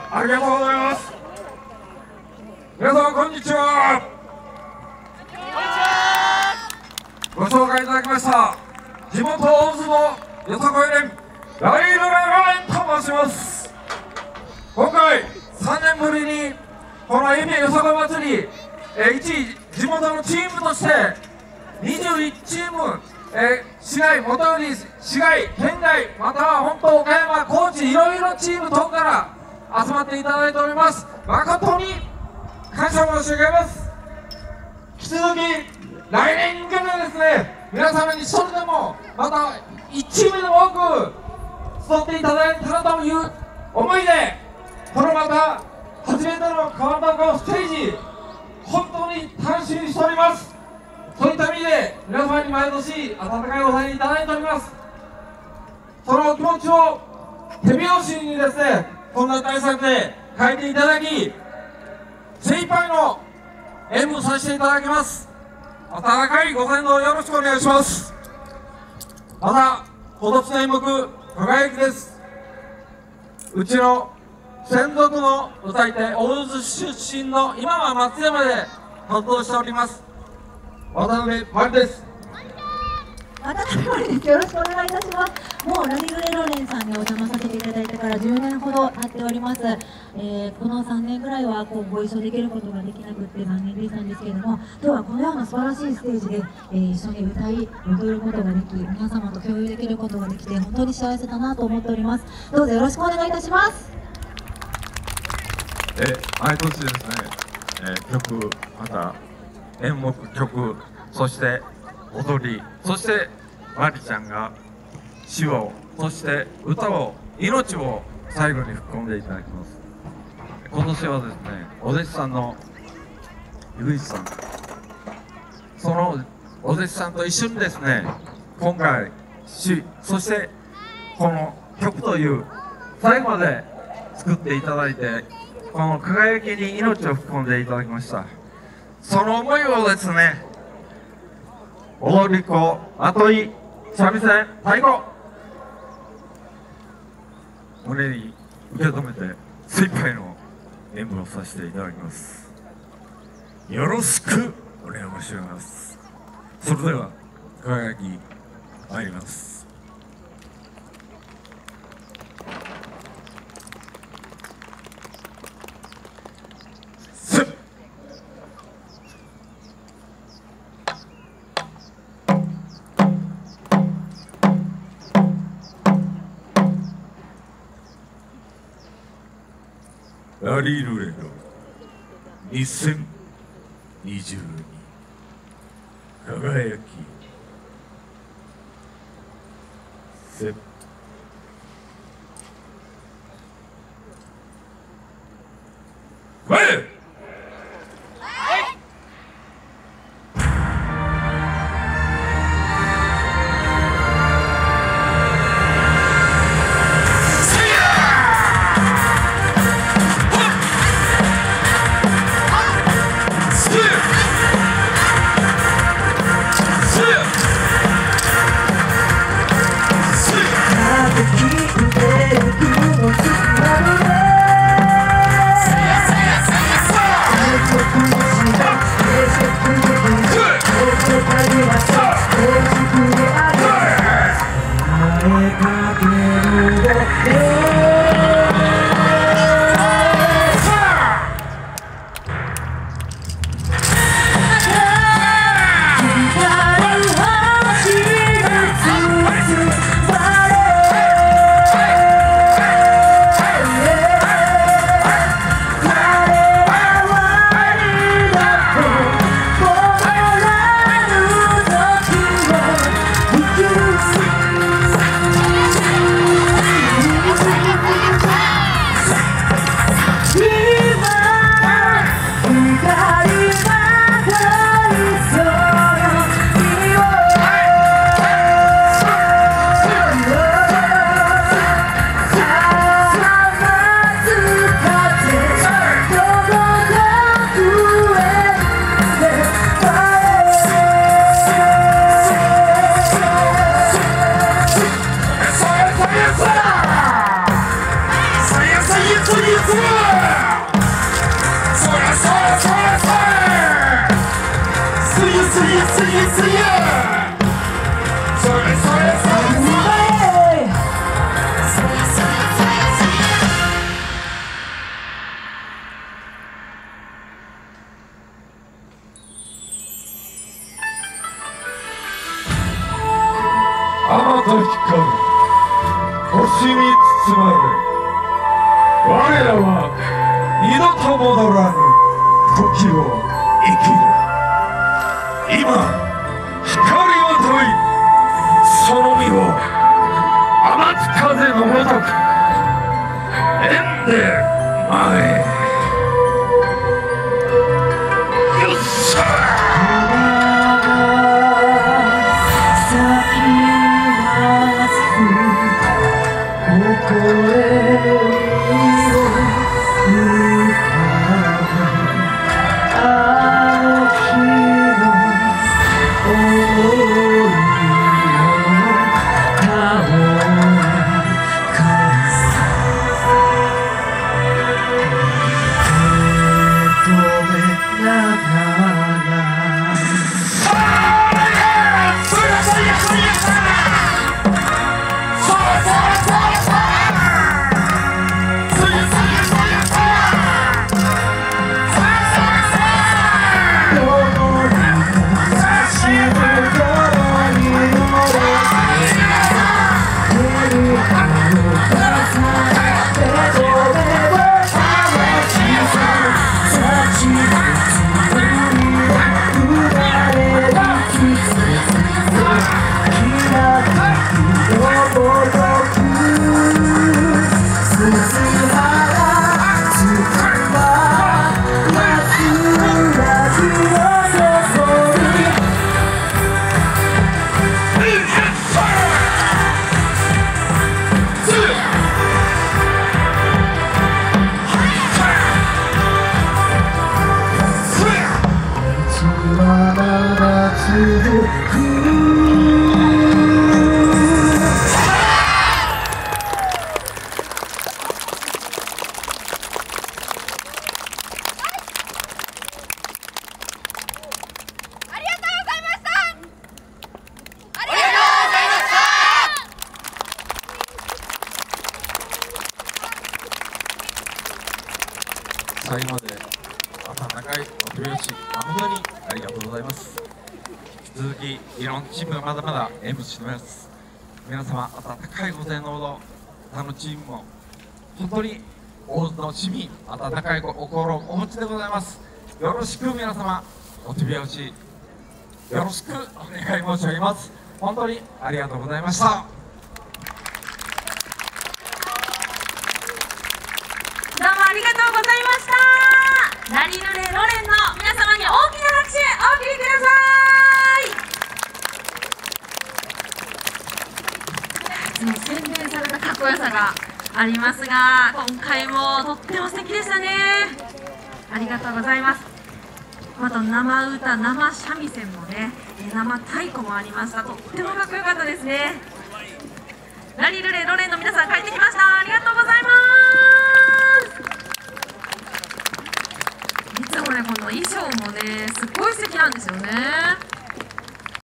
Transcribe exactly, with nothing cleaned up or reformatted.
ありがとうございます。皆さんこんにちは。ご紹介いただきました地元大相撲よさこい連ライルレラレンと申します。今回さんねんぶりにこの愛媛よさこい祭り、えー、一地元のチームとしてにじゅういちチーム、えー、市内、元より市外、県外、または本島、岡山、高知、いろいろチーム等から集まっていただいております。誠に感謝申し上げます。引き続き来年に向けてですね、皆様に一人でもまたいちチームでも多く集っていただいたらという思いで、このまた初めての川端ステージ、本当に楽しみにしております。そういった意味で皆様に毎年温かいお支えいただいております。そのお気持ちを手拍子にですね、こんな対策で書いていただき、精一杯の演舞させていただきます。温かいご先導よろしくお願いします。また今年の演目輝きです。うちの専属の歌い手、大津出身の今は松山で活動しております渡辺真理です。 渡辺真理です。よろしくお願いいたします。もうラディグレローレンさんにお邪魔させていただいてからじゅうねんほど経っております。えー、このさんねんぐらいはこうご一緒できることができなくって残念でしたんですけれども、今日はこのような素晴らしいステージで、えー、一緒に歌い踊ることができ、皆様と共有できることができて本当に幸せだなと思っております。どうぞよろしくお願いいたします。 え毎年ですね、えー、曲、また演目、曲、そして踊り、そしてまりちゃんが詩を、そして歌を、命を最後に吹き込んでいただきます。今年はですね、お弟子さんのゆいさん、そのお弟子さんと一緒にですね、今回詩、そしてこの曲という最後まで作っていただいて、この輝きに命を吹き込んでいただきました。その思いをですね、踊り子、あとい、三味線、太鼓、胸に受け止めて精一杯の演舞をさせていただきます。よろしくお願いします。それでは輝き参ります。ラリールレのにせんにじゅうに輝きせ前 Yeah! あまた光る星に包まれ我らは二度と戻らぬ時を生きる。今光を問いその身を天津風のごとく縁で前へ。よっしゃ最後まで温かいお手拍子誠にありがとうございます。引き続きいろんなチームがまだまだ演舞しております。皆様温かいご声援のほど他のチームも本当に大津の市民温かいお心をお持ちでございます。よろしく皆様お手拍子よろしくお願い申し上げます。本当にありがとうございました。 どうもありがとうございました。ラリルレロレンの皆様に大きな拍手お送りください。いつも洗練されたかっこよさがありますが、今回もとっても素敵でしたね。ありがとうございます。あと生歌、生三味線もね、生太鼓もありました。とってもかっこよかったですね。ラリルレロレンの皆さん帰ってきました。ありがとうございます。いつもね、この衣装もね、すっごい素敵なんですよね。